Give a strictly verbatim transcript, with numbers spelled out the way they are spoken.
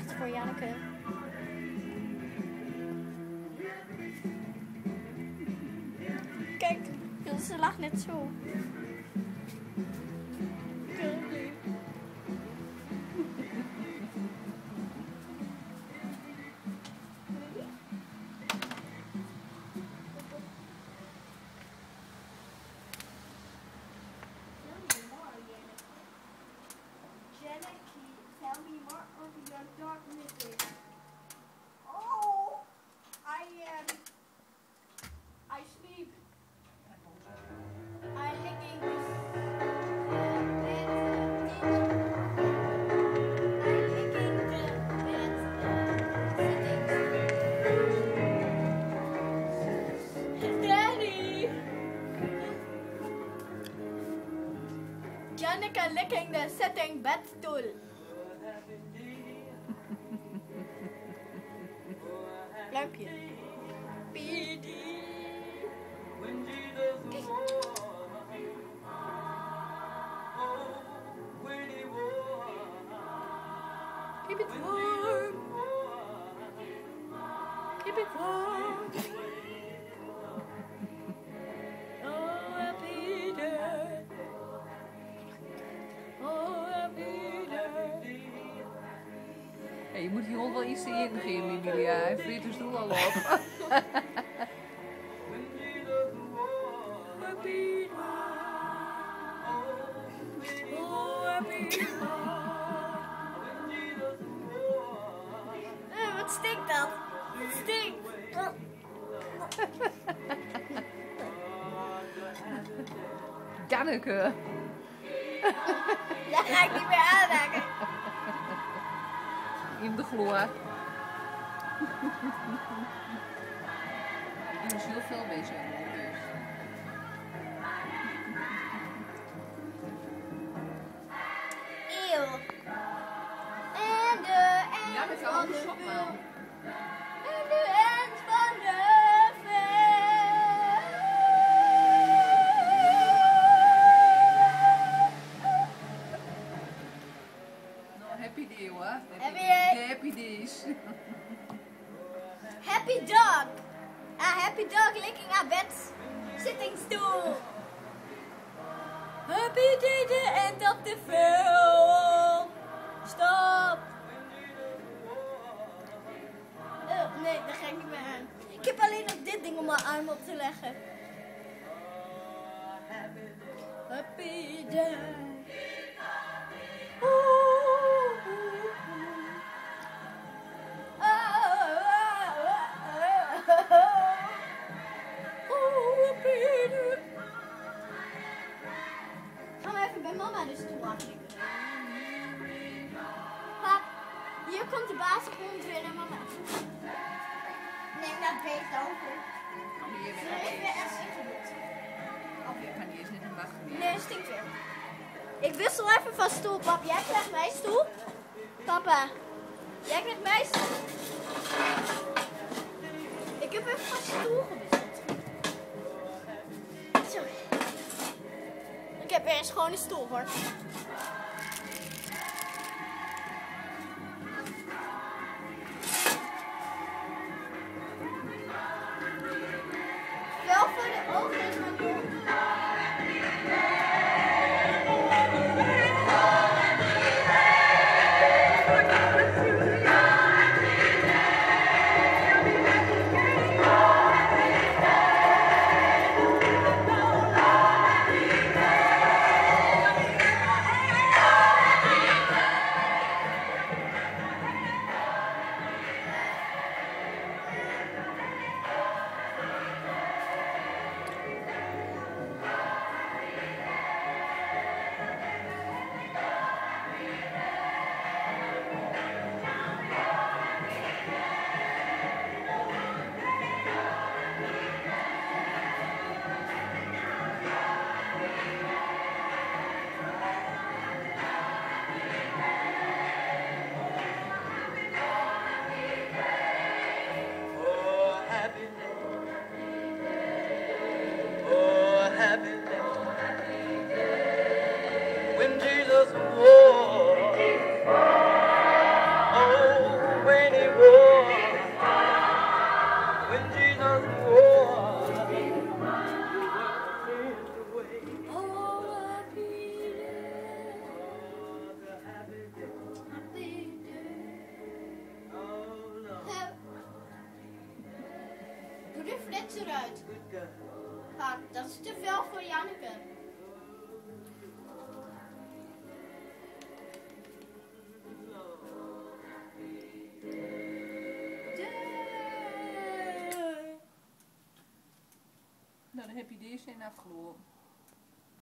echt voor Janneke. Kijk, ze lag net zo. Tell me more of your dog music. Oh, I um, I sleep. I licking this uh, bed. Uh, I licking the bed uh, sitting. Daddy. Janneke licking the sitting bed stool. Luikje. Pidi. Keep it warm. Keep it warm. Oh, Peter. Oh, Peter. Hey, je moet die hond wel iets te in beginnen, Emilia. Hij vreet de stoel al op. Uh, wat stinkt dat? Het stinkt. Janneke. Daar ga ik niet meer aanraken. In de gloor. Ik doe dus heel veel mee zo. Eeuw. En de Ja, end met de van oude de sok film. wel. En de end van de Nou, happy day hoor. Happy, Happy day. day. Happy days. Happy dog. A happy dog licking a bed sitting stool. Happy day, the end of the film. Stop. Uh, nee, daar ga ik niet meer aan. Ik heb alleen nog dit ding om mijn arm op te leggen. Happy day. Gaan we even bij mama de stoel afklikken. Pap, hier komt de baas komt weer naar mama. Neem dat beest over. Kom hier Zullen weer we naar even deze. echt zitten? Oh, ik kan niet eens net een wachten meer. Nee, stinkt weer. Ik wissel even van stoel, pap. Jij krijgt mijn stoel. Papa, jij krijgt mijn stoel. Ik heb even van stoel gewisseld. Zo. Ik heb weer een schone stoel hoor. Wel voor de ogen is mijn doel. fiets eruit. Ah, dat is te veel voor Janneke. Nou, dan heb je deze in afgelopen.